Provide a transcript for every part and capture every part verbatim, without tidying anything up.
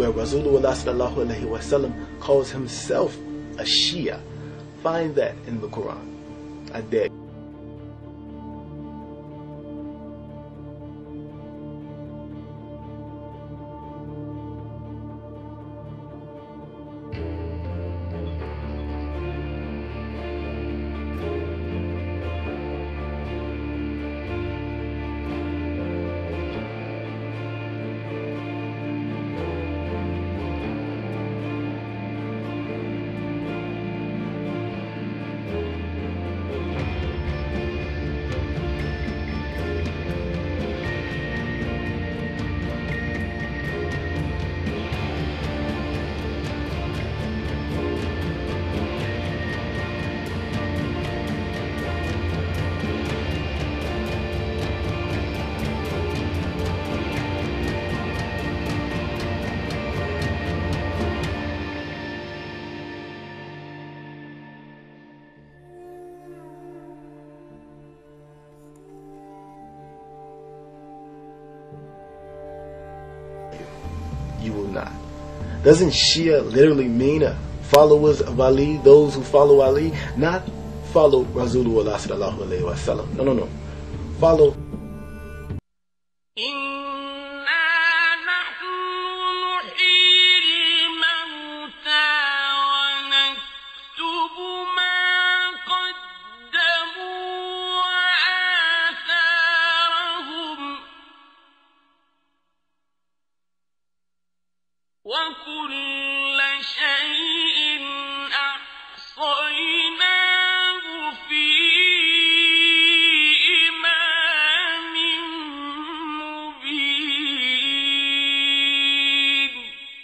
where Rasulullah sallallahu alaihi wasallam calls himself a Shia. Find that in the Quran. I dare you. You will not. Doesn't Shia literally mean uh, followers of Ali, those who follow Ali? Not follow Rasulullah sallallahu alaihi wasallam. No, no, no. Follow. وكل شيء أحصيناه في إمام مبين.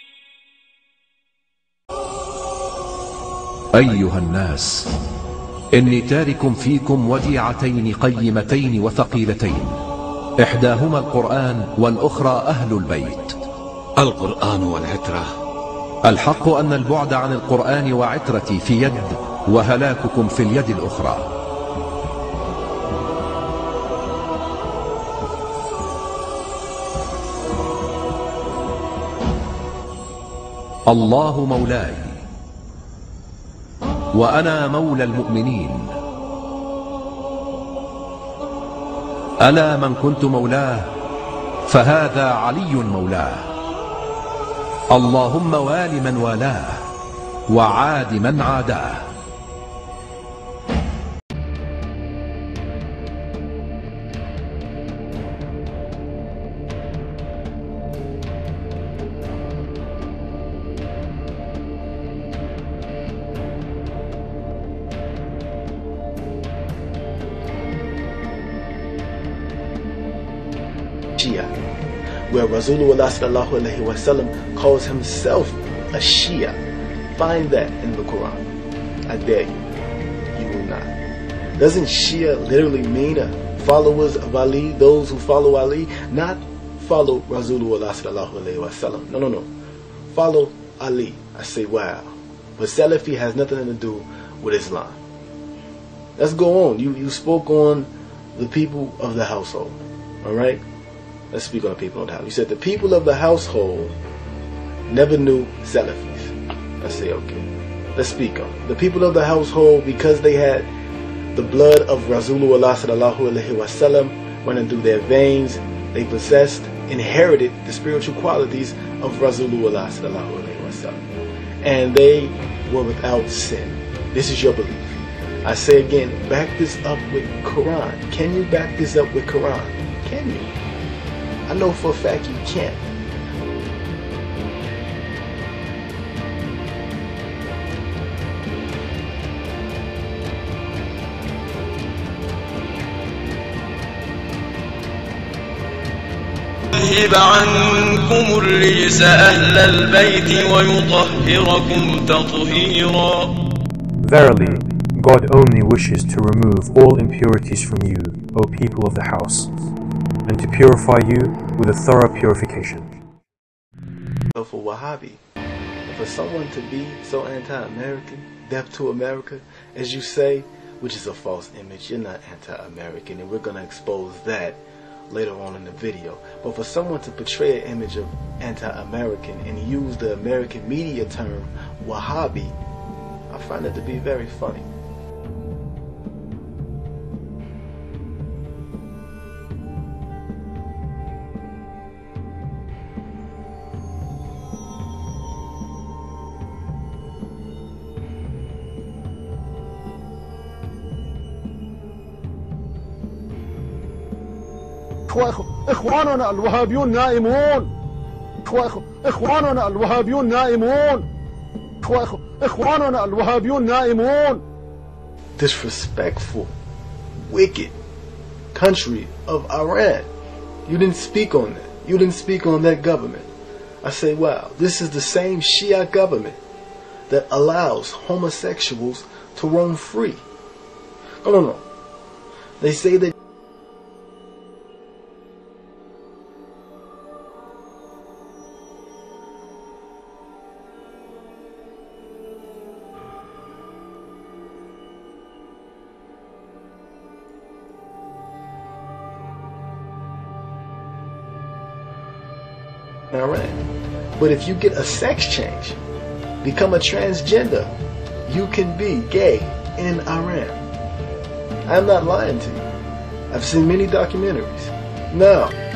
أيها الناس، إني تارك فيكم وديعتين قيمتين وثقيلتين، إحداهما القرآن والأخرى أهل البيت. القرآن والعترة. الحق أن البعد عن القرآن وعترتي في يد، وهلاككم في اليد الأخرى. الله مولاي وأنا مولى المؤمنين. ألا من كنت مولاه فهذا علي مولاه. اللهم وال من والاه وعاد من عاداه. Shia, where Rasulullah sallallahu alaihi wasallam calls himself a Shia. Find that in the Quran. I dare you. You will not. Doesn't Shia literally mean uh, followers of Ali, those who follow Ali? Not follow Rasulullah sallallahu alaihi wasallam. No, no, no. Follow Ali. I say, wow. But Salafi has nothing to do with Islam. Let's go on. You, you spoke on the people of the household. Alright? Let's speak on the people of the house. You said the people of the household never knew Salafis. I say, okay. Let's speak on it. The people of the household, because they had the blood of Rasulullah sallallahu alaihi wasallam running through their veins, they possessed, inherited the spiritual qualities of Rasulullah sallallahu alaihi wasallam. And they were without sin. This is your belief. I say again, back this up with Quran. Can you back this up with Quran? Can you? I know for a fact you can't. يذهب عنكم الرجس أهل البيت ويطهركم تطهيرا. Verily, God only wishes to remove all impurities from you, O people of the house, and to purify you with a thorough purification. So for Wahhabi, and for someone to be so anti-American, deaf to America, as you say, which is a false image, you're not anti-American, and we're going to expose that later on in the video. But for someone to portray an image of anti-American and use the American media term Wahhabi, I find it to be very funny. إخواننا الوهابيون نائمون إخواننا الوهابيون نائمون إخواننا الوهابيون نائمون. Disrespectful, wicked country of Iran. You didn't speak on that. You didn't speak on that government. I say, wow, this is the same Shia government that allows homosexuals to roam free. No, no, no. They say that Iran. But if you get a sex change, become a transgender, you can be gay in Iran. I'm not lying to you. I've seen many documentaries. Now,